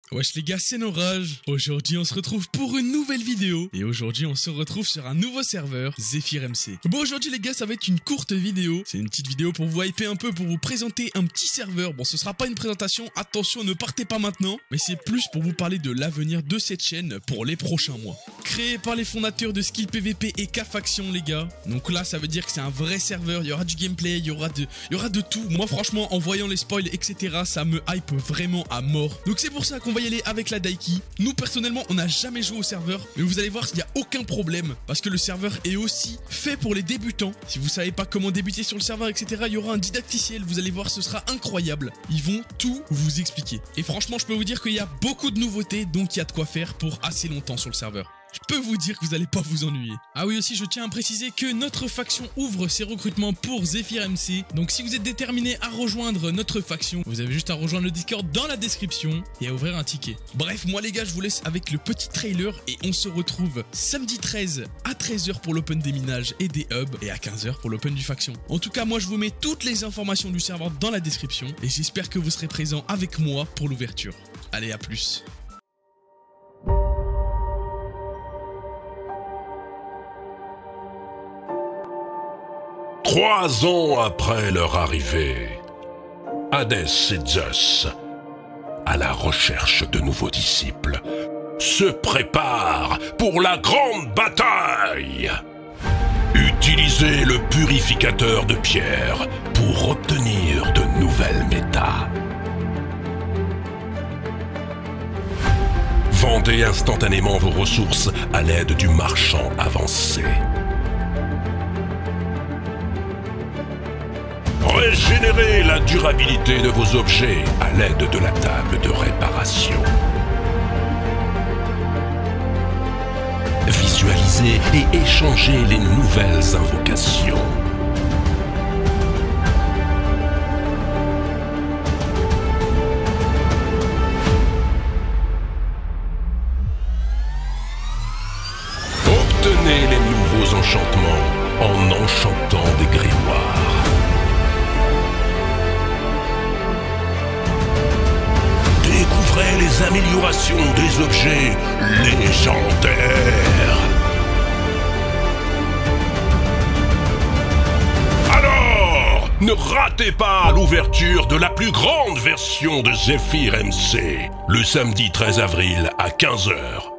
Wesh les gars, c'est Norage. Aujourd'hui on se retrouve pour une nouvelle vidéo. Et aujourd'hui on se retrouve sur un nouveau serveur, Zephyr MC. Bon aujourd'hui les gars, ça va être une courte vidéo. C'est une petite vidéo pour vous hyper un peu, pour vous présenter un petit serveur. Bon, ce sera pas une présentation, attention, ne partez pas maintenant. Mais c'est plus pour vous parler de l'avenir de cette chaîne pour les prochains mois. Créé par les fondateurs de Skill PVP et K-Faction les gars. Donc là ça veut dire que c'est un vrai serveur, il y aura du gameplay, il y aura de tout. Moi franchement en voyant les spoils etc, ça me hype vraiment à mort. Donc c'est pour ça qu'on va y aller avec la Daiki. Nous personnellement on n'a jamais joué au serveur, mais vous allez voir qu'il n'y a aucun problème parce que le serveur est aussi fait pour les débutants. Si vous savez pas comment débuter sur le serveur etc, il y aura un didacticiel, vous allez voir, ce sera incroyable. Ils vont tout vous expliquer. Et franchement je peux vous dire qu'il y a beaucoup de nouveautés, donc il y a de quoi faire pour assez longtemps sur le serveur. Je peux vous dire que vous allez pas vous ennuyer. Ah oui aussi, je tiens à préciser que notre faction ouvre ses recrutements pour Zephyr MC. Donc si vous êtes déterminé à rejoindre notre faction, vous avez juste à rejoindre le Discord dans la description et à ouvrir un ticket. Bref, moi les gars, je vous laisse avec le petit trailer et on se retrouve samedi 13 à 13h pour l'open des minages et des hubs et à 15h pour l'open du faction. En tout cas, moi je vous mets toutes les informations du serveur dans la description et j'espère que vous serez présents avec moi pour l'ouverture. Allez, à plus. 3 ans après leur arrivée, Hadès et Zeus, à la recherche de nouveaux disciples, se préparent pour la grande bataille. Utilisez le purificateur de pierre pour obtenir de nouvelles méta. Vendez instantanément vos ressources à l'aide du marchand avancé. Régénérez la durabilité de vos objets à l'aide de la table de réparation. Visualisez et échangez les nouvelles invocations. Obtenez les nouveaux enchantements en enchantant des grimoires. Découvrez les améliorations des objets légendaires. Alors, ne ratez pas l'ouverture de la plus grande version de Zephyr MC, le samedi 13 avril à 15h.